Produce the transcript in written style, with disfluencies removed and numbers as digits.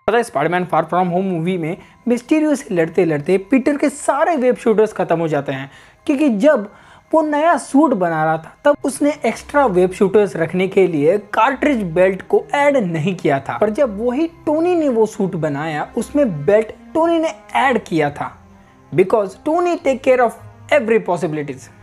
पता है Spiderman far from home movie में मिस्टीरियो से लड़ते लड़ते पीटर के सारे वेब शूटर्स खत्म हो जाते हैं, क्योंकि जब वो नया सूट बना रहा था तब उसने एक्स्ट्रा वेब शूटर्स रखने के लिए कार्ट्रिज बेल्ट को ऐड नहीं किया था। पर जब वही टोनी ने वो सूट बनाया उसमें बेल्ट टोनी ने ऐड किया था, because Tony take care of every possibilities.